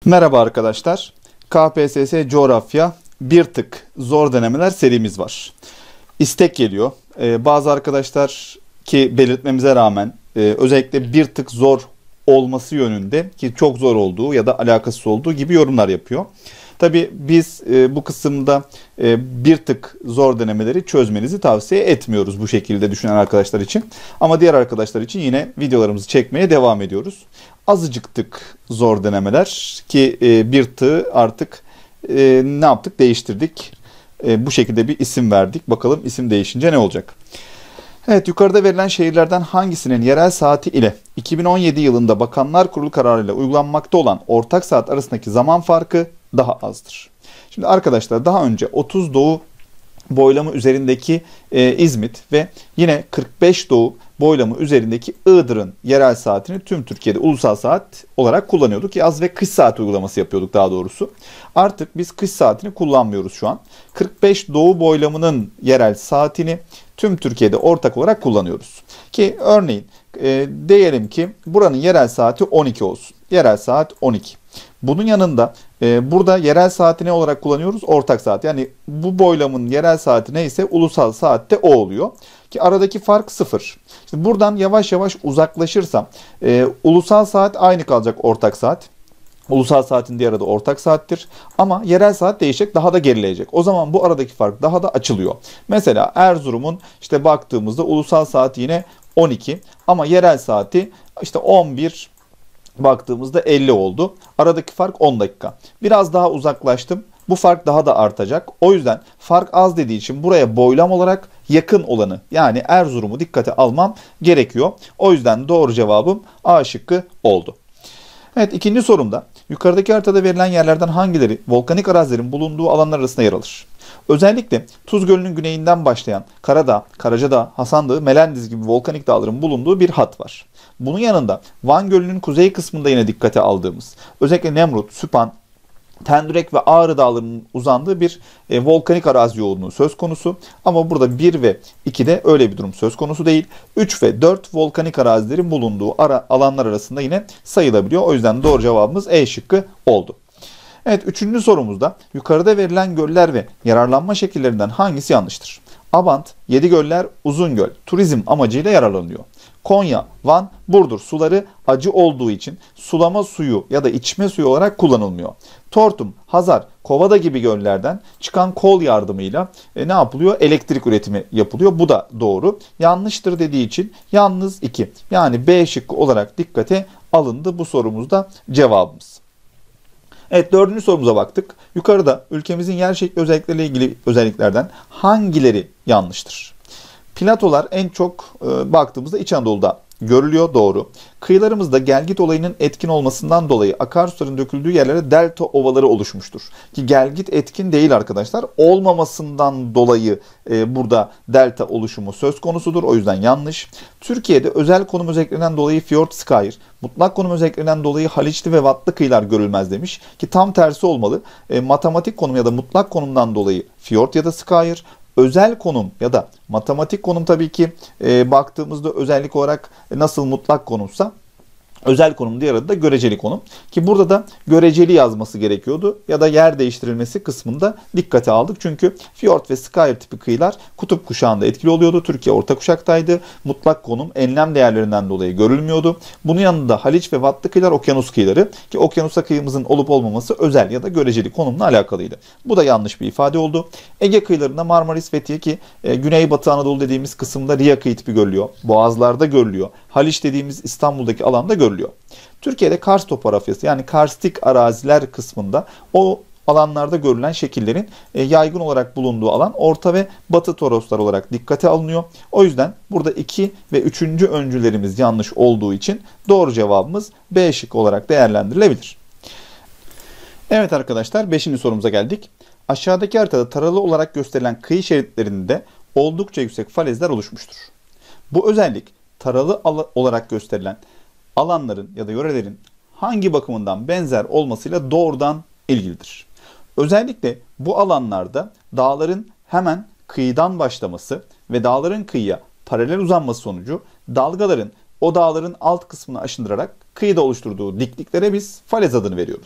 Merhaba arkadaşlar. KPSS Coğrafya bir tık zor denemeler serimiz var. İstek geliyor. Bazı arkadaşlar ki belirtmemize rağmen özellikle bir tık zor olması yönünde ki çok zor olduğu ya da alakasız olduğu gibi yorumlar yapıyor. Tabii biz bu kısımda bir tık zor denemeleri çözmenizi tavsiye etmiyoruz bu şekilde düşünen arkadaşlar için. Ama diğer arkadaşlar için yine videolarımızı çekmeye devam ediyoruz. Azıcık tık zor denemeler ki bir tığı artık ne yaptık? Değiştirdik. Bu şekilde bir isim verdik. Bakalım isim değişince ne olacak? Evet, yukarıda verilen şehirlerden hangisinin yerel saati ile 2017 yılında Bakanlar Kurulu kararıyla uygulanmakta olan ortak saat arasındaki zaman farkı daha azdır? Şimdi arkadaşlar daha önce 30 Doğu boylamı üzerindeki İzmit ve yine 45 Doğu boylamı üzerindeki Iğdır'ın yerel saatini tüm Türkiye'de ulusal saat olarak kullanıyorduk. Yaz ve kış saat uygulaması yapıyorduk daha doğrusu. Artık biz kış saatini kullanmıyoruz şu an. 45 Doğu boylamının yerel saatini tüm Türkiye'de ortak olarak kullanıyoruz. Ki örneğin diyelim ki buranın yerel saati 12 olsun. Yerel saat 12. Bunun yanında burada yerel saati ne olarak kullanıyoruz? Ortak saat. Yani bu boylamın yerel saati neyse ulusal saatte o oluyor. Ki aradaki fark 0. Şimdi buradan yavaş yavaş uzaklaşırsam ulusal saat aynı kalacak, ortak saat. Ulusal saatin diğer adı ortak saattir. Ama yerel saat değişecek, daha da gerileyecek. O zaman bu aradaki fark daha da açılıyor. Mesela Erzurum'un işte baktığımızda ulusal saati yine 12 ama yerel saati işte 11, baktığımızda 50 oldu. Aradaki fark 10 dakika. Biraz daha uzaklaştım. Bu fark daha da artacak. O yüzden fark az dediği için buraya boylam olarak yakın olanı yani Erzurum'u dikkate almam gerekiyor. O yüzden doğru cevabım A şıkkı oldu. Evet, ikinci sorumda yukarıdaki haritada verilen yerlerden hangileri volkanik arazilerin bulunduğu alanlar arasında yer alır? Özellikle Tuz Gölü'nün güneyinden başlayan Karadağ, Karacadağ, Hasandağı, Melendiz gibi volkanik dağların bulunduğu bir hat var. Bunun yanında Van Gölü'nün kuzey kısmında yine dikkate aldığımız özellikle Nemrut, Süphan, Tendürek ve Ağrı Dağları'nın uzandığı bir volkanik arazi yoğunluğu söz konusu. Ama burada 1 ve 2'de öyle bir durum söz konusu değil. 3 ve 4 volkanik arazilerin bulunduğu alanlar arasında yine sayılabiliyor. O yüzden doğru cevabımız E şıkkı oldu. Evet, üçüncü sorumuzda yukarıda verilen göller ve yararlanma şekillerinden hangisi yanlıştır? Abant, Yedigöller, Uzungöl turizm amacıyla yararlanıyor. Konya, Van, Burdur suları acı olduğu için sulama suyu ya da içme suyu olarak kullanılmıyor. Tortum, Hazar, Kovada gibi göllerden çıkan kol yardımıyla ne yapılıyor? Elektrik üretimi yapılıyor. Bu da doğru. Yanlıştır dediği için yalnız 2. Yani B şıkkı olarak dikkate alındı bu sorumuzda cevabımız. Evet, dördüncü sorumuza baktık. Yukarıda ülkemizin yer şekli özellikleriyle ilgili özelliklerden hangileri yanlıştır? Platolar en çok baktığımızda İç Anadolu'da görülüyor, doğru. Kıyılarımızda gelgit olayının etkin olmasından dolayı akarsuların döküldüğü yerlere delta ovaları oluşmuştur. Ki gelgit etkin değil arkadaşlar. Olmamasından dolayı burada delta oluşumu söz konusudur. O yüzden yanlış. Türkiye'de özel konum özelliklerinden dolayı fiyort, skyr, mutlak konum özelliklerinden dolayı haliçli ve vatlı kıyılar görülmez demiş. Ki tam tersi olmalı. Matematik konum ya da mutlak konumdan dolayı fiyort ya da skyr, özel konum ya da matematik konum tabii ki baktığımızda özellik olarak nasıl mutlak konumsa özel konum diğer adı da göreceli konum. Ki burada da göreceli yazması gerekiyordu ya da yer değiştirilmesi kısmında dikkate aldık. Çünkü fiyort ve skyr tipi kıyılar kutup kuşağında etkili oluyordu. Türkiye orta kuşaktaydı. Mutlak konum enlem değerlerinden dolayı görülmüyordu. Bunun yanında Haliç ve Vatlı kıyılar okyanus kıyıları ki okyanusa kıyımızın olup olmaması özel ya da göreceli konumla alakalıydı. Bu da yanlış bir ifade oldu. Ege kıyılarında Marmaris, Fethiye ki Güneybatı Anadolu dediğimiz kısımda Riya kıyı tipi görülüyor. Boğazlarda görülüyor. Haliç dediğimiz İstanbul'daki alanda görülüyor. Türkiye'de Kars topografyası yani karstik araziler kısmında o alanlarda görülen şekillerin yaygın olarak bulunduğu alan Orta ve Batı Toroslar olarak dikkate alınıyor. O yüzden burada 2 ve 3. öncülerimiz yanlış olduğu için doğru cevabımız B şıkkı olarak değerlendirilebilir. Evet arkadaşlar, 5. sorumuza geldik. Aşağıdaki haritada taralı olarak gösterilen kıyı şeritlerinde oldukça yüksek falezler oluşmuştur. Bu özellik taralı olarak gösterilen alanların ya da yörelerin hangi bakımından benzer olmasıyla doğrudan ilgilidir? Özellikle bu alanlarda dağların hemen kıyıdan başlaması ve dağların kıyıya paralel uzanması sonucu dalgaların o dağların alt kısmını aşındırarak kıyıda oluşturduğu dikliklere biz falez adını veriyoruz.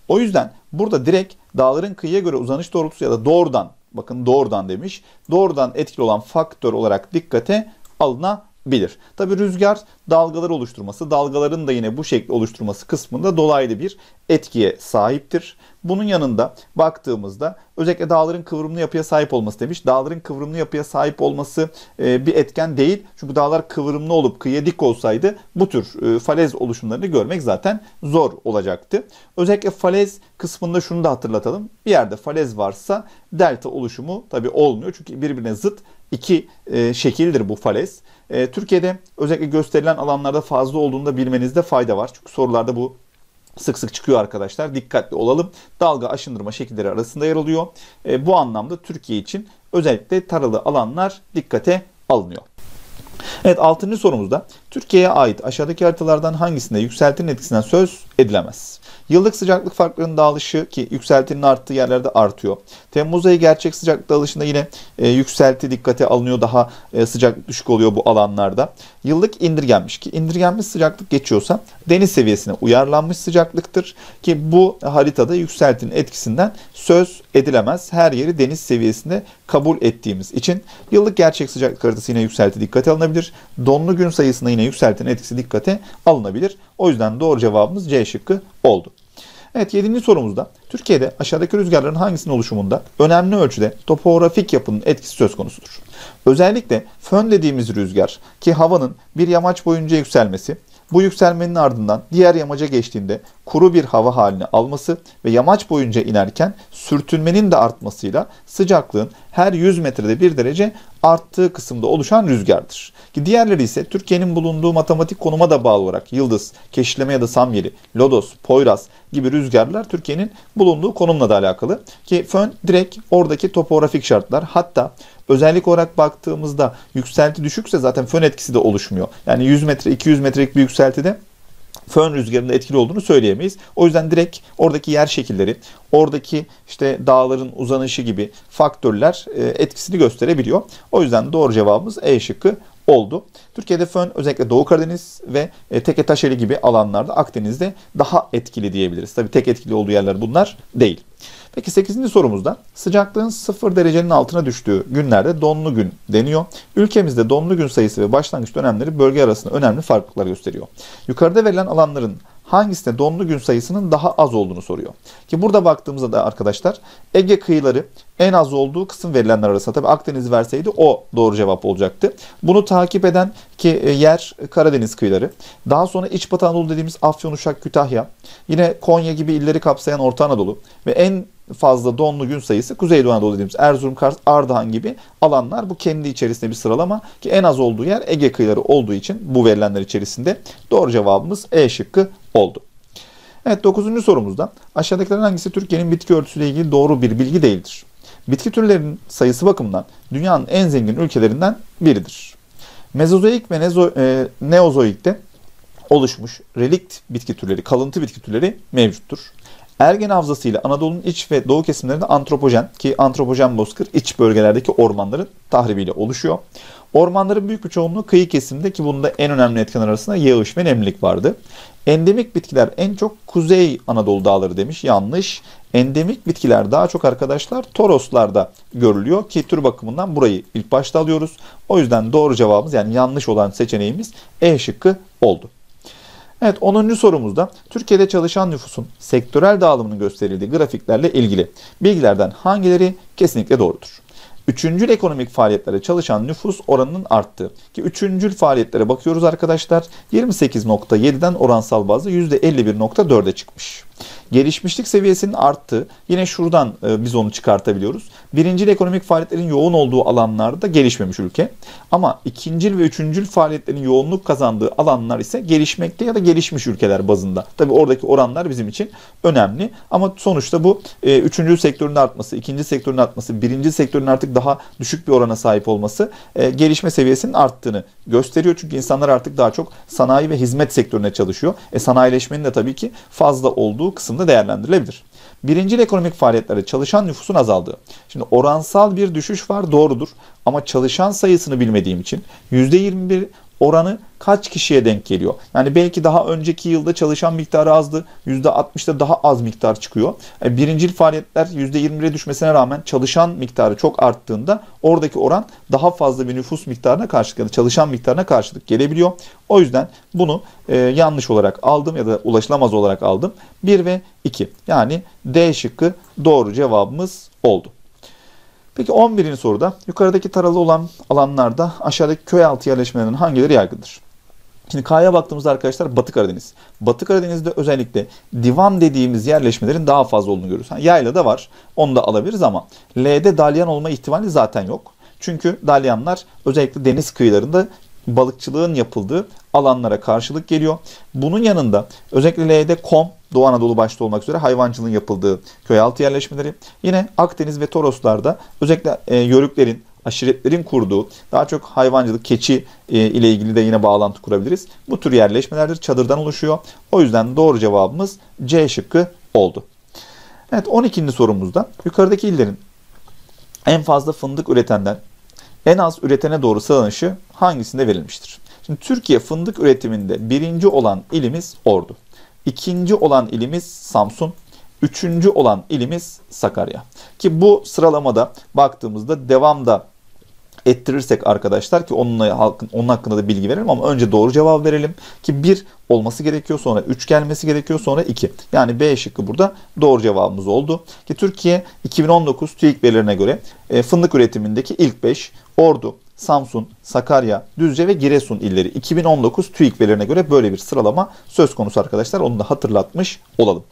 O yüzden burada direkt dağların kıyıya göre uzanış doğrultusu ya da doğrudan, bakın doğrudan demiş, doğrudan etkili olan faktör olarak dikkate alınabilir. Tabi rüzgar dalgalar oluşturması, dalgaların da yine bu şekli oluşturması kısmında dolaylı bir etkiye sahiptir. Bunun yanında baktığımızda özellikle dağların kıvrımlı yapıya sahip olması demiş. Dağların kıvrımlı yapıya sahip olması bir etken değil. Çünkü dağlar kıvrımlı olup kıyıya dik olsaydı bu tür falez oluşumlarını görmek zaten zor olacaktı. Özellikle falez kısmında şunu da hatırlatalım. Bir yerde falez varsa delta oluşumu tabi olmuyor. Çünkü birbirine zıt iki şekildir bu falez. Türkiye'de özellikle gösterilen alanlarda fazla olduğunu da bilmenizde fayda var. Çünkü sorularda bu sık sık çıkıyor arkadaşlar. Dikkatli olalım. Dalga aşındırma şekilleri arasında yer alıyor. Bu anlamda Türkiye için özellikle taralı alanlar dikkate alınıyor. Evet, 6. sorumuzda Türkiye'ye ait aşağıdaki haritalardan hangisinde yükseltinin etkisinden söz edilemez? Yıllık sıcaklık farklarının dağılışı, ki yükseltinin arttığı yerlerde artıyor. Temmuz ayı gerçek sıcaklık dağılışında yine yükselti dikkate alınıyor. Daha sıcaklık düşük oluyor bu alanlarda. Yıllık indirgenmiş, ki indirgenmiş sıcaklık geçiyorsa deniz seviyesine uyarlanmış sıcaklıktır. Ki bu haritada yükseltinin etkisinden söz edilemez. Her yeri deniz seviyesinde kabul ettiğimiz için yıllık gerçek sıcaklık haritası yine yükselti dikkate alınabilir. Donlu gün sayısında yine yükseltinin etkisi dikkate alınabilir. O yüzden doğru cevabımız C şıkkı oldu. Evet, 7. sorumuzda Türkiye'de aşağıdaki rüzgarların hangisinin oluşumunda önemli ölçüde topografik yapının etkisi söz konusudur? Özellikle fön dediğimiz rüzgar, ki havanın bir yamaç boyunca yükselmesi, bu yükselmenin ardından diğer yamaca geçtiğinde kuru bir hava halini alması ve yamaç boyunca inerken sürtünmenin de artmasıyla sıcaklığın her 100 metrede 1 derece arttığı kısımda oluşan rüzgardır. Ki diğerleri ise Türkiye'nin bulunduğu matematik konuma da bağlı olarak Yıldız, Keşilleme ya da Samyeli, Lodos, Poyraz gibi rüzgarlar Türkiye'nin bulunduğu konumla da alakalı. Ki fön direkt oradaki topografik şartlar, hatta özellik olarak baktığımızda yükselti düşükse zaten fön etkisi de oluşmuyor. Yani 100 metre 200 metrelik bir yükseltide fön rüzgarında etkili olduğunu söyleyemeyiz. O yüzden direkt oradaki yer şekilleri, oradaki işte dağların uzanışı gibi faktörler etkisini gösterebiliyor. O yüzden doğru cevabımız E şıkkı oldu. Türkiye'de fön özellikle Doğu Karadeniz ve Teke Taşeli gibi alanlarda, Akdeniz'de daha etkili diyebiliriz. Tabii tek etkili olduğu yerler bunlar değil. Peki 8. sorumuzda sıcaklığın 0 derecenin altına düştüğü günlerde donlu gün deniyor. Ülkemizde donlu gün sayısı ve başlangıç dönemleri bölge arasında önemli farklılıklar gösteriyor. Yukarıda verilen alanların hangisinde donlu gün sayısının daha az olduğunu soruyor. Ki burada baktığımızda da arkadaşlar Ege kıyıları en az olduğu kısım verilenler arasında. Tabii Akdeniz verseydi o doğru cevap olacaktı. Bunu takip eden ki yer Karadeniz kıyıları. Daha sonra İç Batı Anadolu dediğimiz Afyon, Uşak, Kütahya. Yine Konya gibi illeri kapsayan Orta Anadolu. Ve en fazla donlu gün sayısı Kuzeydoğu Anadolu dediğimiz Erzurum, Kars, Ardahan gibi alanlar. Bu kendi içerisinde bir sıralama, ki en az olduğu yer Ege kıyıları olduğu için bu verilenler içerisinde doğru cevabımız E şıkkı oldu. Evet, 9. sorumuzda aşağıdakilerin hangisi Türkiye'nin bitki örtüsüyle ilgili doğru bir bilgi değildir? Bitki türlerinin sayısı bakımından dünyanın en zengin ülkelerinden biridir. Mezozoik ve Neozoik'te oluşmuş relikt bitki türleri, kalıntı bitki türleri mevcuttur. Ergen Havzası ile Anadolu'nun iç ve doğu kesimlerinde antropojen, ki antropojen bozkır iç bölgelerdeki ormanların tahribiyle oluşuyor. Ormanların büyük bir çoğunluğu kıyı kesiminde, ki bunda en önemli etken arasında yağış ve nemlilik vardı. Endemik bitkiler en çok Kuzey Anadolu dağları demiş. Yanlış. Endemik bitkiler daha çok arkadaşlar Toroslarda görülüyor, ki tür bakımından burayı ilk başta alıyoruz. O yüzden doğru cevabımız, yani yanlış olan seçeneğimiz E şıkkı oldu. Evet, 10. sorumuzda Türkiye'de çalışan nüfusun sektörel dağılımının gösterildiği grafiklerle ilgili bilgilerden hangileri kesinlikle doğrudur? Üçüncül ekonomik faaliyetlere çalışan nüfus oranının arttığı, ki üçüncül faaliyetlere bakıyoruz arkadaşlar, 28.7'den oransal bazda %51.4'e çıkmış. Gelişmişlik seviyesinin arttığı, yine şuradan biz onu çıkartabiliyoruz. Birincil ekonomik faaliyetlerin yoğun olduğu alanlarda gelişmemiş ülke. Ama ikincil ve üçüncül faaliyetlerin yoğunluk kazandığı alanlar ise gelişmekte ya da gelişmiş ülkeler bazında. Tabii oradaki oranlar bizim için önemli. Ama sonuçta bu üçüncül sektörün artması, ikinci sektörün artması, birinci sektörün artık daha düşük bir orana sahip olması gelişme seviyesinin arttığını gösteriyor. Çünkü insanlar artık daha çok sanayi ve hizmet sektörüne çalışıyor. Sanayileşmenin de tabii ki fazla olduğu kısımda değerlendirilebilir. Birincil ekonomik faaliyetlerde çalışan nüfusun azaldığı. Şimdi oransal bir düşüş var, doğrudur. Ama çalışan sayısını bilmediğim için %21 oranı kaç kişiye denk geliyor? Yani belki daha önceki yılda çalışan miktarı azdı. %60'da daha az miktar çıkıyor. Birincil faaliyetler %21'e düşmesine rağmen çalışan miktarı çok arttığında oradaki oran daha fazla bir nüfus miktarına karşılık ya da çalışan miktarına karşılık gelebiliyor. O yüzden bunu yanlış olarak aldım ya da ulaşılamaz olarak aldım. 1 ve 2. Yani D şıkkı doğru cevabımız oldu. Peki 11. soruda yukarıdaki taralı olan alanlarda aşağıdaki köy altı yerleşmelerinin hangileri yaygındır? Şimdi K'ya baktığımızda arkadaşlar Batı Karadeniz. Batı Karadeniz'de özellikle divan dediğimiz yerleşmelerin daha fazla olduğunu görüyoruz. Yayla da var. Onu da alabiliriz ama L'de dalyan olma ihtimali zaten yok. Çünkü dalyanlar özellikle deniz kıyılarında balıkçılığın yapıldığı alanlara karşılık geliyor. Bunun yanında özellikle L'de Kom, Doğu Anadolu başta olmak üzere hayvancılığın yapıldığı köyaltı yerleşmeleri. Yine Akdeniz ve Toroslarda özellikle yörüklerin, aşiretlerin kurduğu daha çok hayvancılık, keçi ile ilgili de yine bağlantı kurabiliriz. Bu tür yerleşmelerdir. Çadırdan oluşuyor. O yüzden doğru cevabımız C şıkkı oldu. Evet 12. sorumuzda yukarıdaki illerin en fazla fındık üretenden en az üretene doğru sıralanışı hangisinde verilmiştir? Şimdi Türkiye fındık üretiminde birinci olan ilimiz Ordu. İkinci olan ilimiz Samsun. Üçüncü olan ilimiz Sakarya. Ki bu sıralamada baktığımızda devamda ettirirsek arkadaşlar ki onun hakkında da bilgi verelim ama önce doğru cevap verelim. Ki 1 olması gerekiyor, sonra 3 gelmesi gerekiyor, sonra 2. Yani B şıkkı burada doğru cevabımız oldu. Ki Türkiye 2019 TÜİK verilerine göre fındık üretimindeki ilk 5 Ordu, Samsun, Sakarya, Düzce ve Giresun illeri 2019 TÜİK verilerine göre böyle bir sıralama söz konusu arkadaşlar. Onu da hatırlatmış olalım.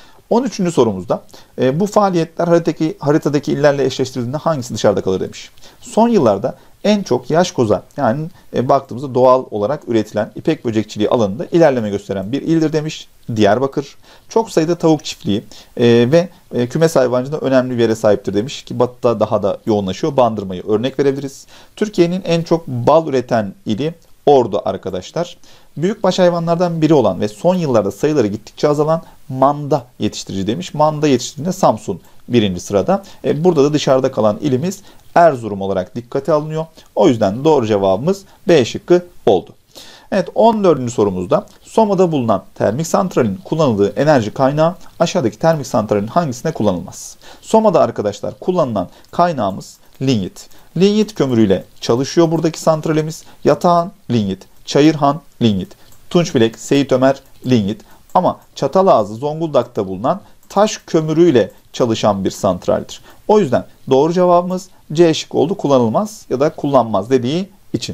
13. sorumuzda bu faaliyetler haritadaki illerle eşleştirildiğinde hangisi dışarıda kalır demiş. Son yıllarda en çok yaş koza yani baktığımızda doğal olarak üretilen ipek böcekçiliği alanında ilerleme gösteren bir ildir demiş. Diyarbakır. Çok sayıda tavuk çiftliği ve kümes hayvancılığında önemli bir yere sahiptir demiş ki batıda daha da yoğunlaşıyor. Bandırmayı örnek verebiliriz. Türkiye'nin en çok bal üreten ili Ordu arkadaşlar. Büyükbaş hayvanlardan biri olan ve son yıllarda sayıları gittikçe azalan manda yetiştirici demiş. Manda yetiştiricinde Samsun birinci sırada. Burada da dışarıda kalan ilimiz Erzurum olarak dikkate alınıyor. O yüzden doğru cevabımız B şıkkı oldu. Evet 14. sorumuzda Soma'da bulunan termik santralin kullanıldığı enerji kaynağı aşağıdaki termik santralin hangisine kullanılmaz? Soma'da arkadaşlar kullanılan kaynağımız linyit. Linyit kömürüyle çalışıyor buradaki santralimiz. Yatağan linyit, Çayırhan linyit, Tunçbilek, Seyit Ömer linyit. Ama Çatalazı, Zonguldak'ta bulunan taş kömürüyle çalışan bir santraldir. O yüzden doğru cevabımız C şıkkı oldu. Kullanılmaz ya da kullanmaz dediği için.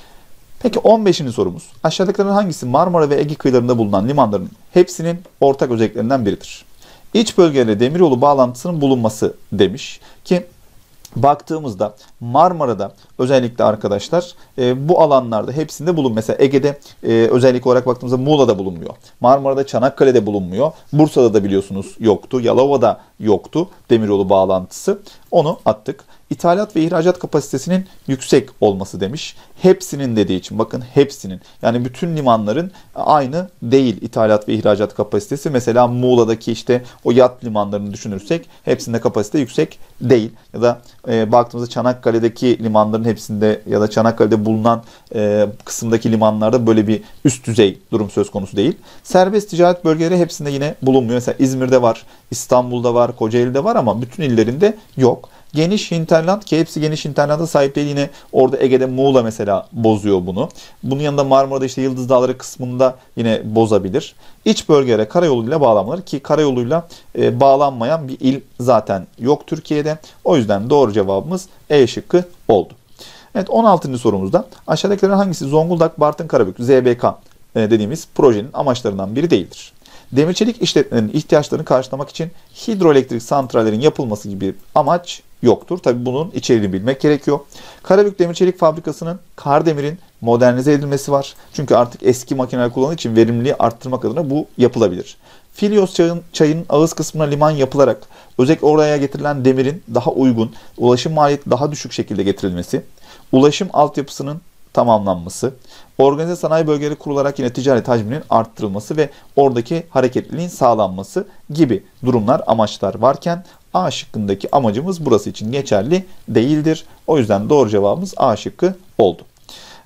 Peki 15. sorumuz. Aşağıdakilerin hangisi Marmara ve Ege kıyılarında bulunan limanların hepsinin ortak özelliklerinden biridir? İç bölgelerle demiryolu bağlantısının bulunması demiş ki baktığımızda Marmara'da özellikle arkadaşlar bu alanlarda hepsinde bulun. Mesela Ege'de özellik olarak baktığımızda Muğla'da bulunmuyor. Marmara'da Çanakkale'de bulunmuyor. Bursa'da da biliyorsunuz yoktu. Yalova'da yoktu demiryolu bağlantısı. Onu attık. İthalat ve ihracat kapasitesinin yüksek olması demiş. Hepsinin dediği için bakın hepsinin yani bütün limanların aynı değil ithalat ve ihracat kapasitesi. Mesela Muğla'daki işte o yat limanlarını düşünürsek hepsinde kapasite yüksek değil. Ya da baktığımızda Çanakkale'deki limanların hepsinde ya da Çanakkale'de bulunan kısımdaki limanlarda böyle bir üst düzey durum söz konusu değil. Serbest ticaret bölgeleri hepsinde yine bulunmuyor. Mesela İzmir'de var, İstanbul'da var, Kocaeli'de var ama bütün illerinde yok. Geniş hinterland ki hepsi geniş hinterlanda sahip değil. Yine orada Ege'de Muğla mesela bozuyor bunu. Bunun yanında Marmara'da işte Yıldız Dağları kısmında yine bozabilir. İç bölgelere karayoluyla bağlanmaları ki karayoluyla bağlanmayan bir il zaten yok Türkiye'de. O yüzden doğru cevabımız E şıkkı oldu. Evet 16. sorumuzda aşağıdakilerin hangisi Zonguldak Bartın Karabük ZBK dediğimiz projenin amaçlarından biri değildir? Demirçelik işletmelerinin ihtiyaçlarını karşılamak için hidroelektrik santrallerin yapılması gibi bir amaç yoktur. Tabii bunun içeriğini bilmek gerekiyor. Karabük Demirçelik Fabrikası'nın Kardemir'in modernize edilmesi var. Çünkü artık eski makineler kullanıldığı için verimliliği arttırmak adına bu yapılabilir. Filyos çayının ağız kısmına liman yapılarak özellikle oraya getirilen demirin daha uygun, ulaşım maliyeti daha düşük şekilde getirilmesi, ulaşım altyapısının tamamlanması, organize sanayi bölgeleri kurularak yine ticaret hacminin arttırılması ve oradaki hareketliliğin sağlanması gibi durumlar, amaçlar varken A şıkkındaki amacımız burası için geçerli değildir. O yüzden doğru cevabımız A şıkkı oldu.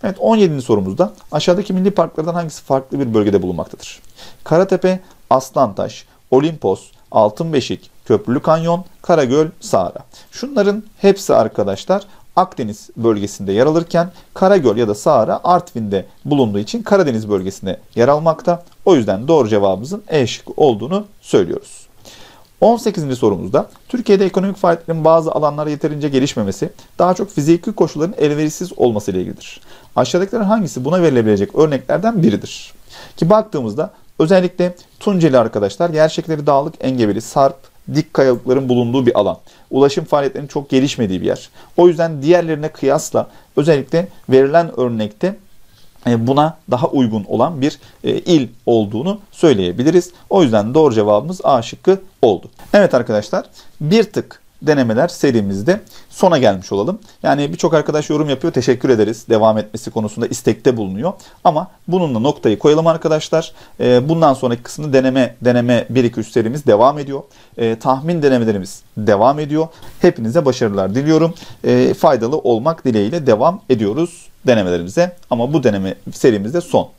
Evet, 17. sorumuzda aşağıdaki milli parklardan hangisi farklı bir bölgede bulunmaktadır? Karatepe, Aslantaş, Olimpos, Altınbeşik, Köprülü Kanyon, Karagöl, Sağra. Şunların hepsi arkadaşlar Akdeniz bölgesinde yer alırken Karagöl ya da Sağra Artvin'de bulunduğu için Karadeniz bölgesinde yer almakta. O yüzden doğru cevabımızın E şıkkı olduğunu söylüyoruz. 18. sorumuzda Türkiye'de ekonomik faaliyetlerin bazı alanlarda yeterince gelişmemesi, daha çok fiziki koşulların elverişsiz olması ile ilgilidir. Aşağıdakilerin hangisi buna verilebilecek örneklerden biridir? Ki baktığımızda özellikle Tunceli arkadaşlar yer şekilleri dağlık, engebeli, sarp, dik kayalıkların bulunduğu bir alan. Ulaşım faaliyetlerinin çok gelişmediği bir yer. O yüzden diğerlerine kıyasla özellikle verilen örnekte buna daha uygun olan bir il olduğunu söyleyebiliriz. O yüzden doğru cevabımız A şıkkı oldu. Evet arkadaşlar, bir tık denemeler serimizde sona gelmiş olalım. Yani birçok arkadaş yorum yapıyor. Teşekkür ederiz. Devam etmesi konusunda istekte bulunuyor. Ama bununla noktayı koyalım arkadaşlar. Bundan sonraki kısmı deneme 1-2-3 serimiz devam ediyor. Tahmin denemelerimiz devam ediyor. Hepinize başarılar diliyorum. Faydalı olmak dileğiyle devam ediyoruz denemelerimize. Ama bu deneme serimizde son.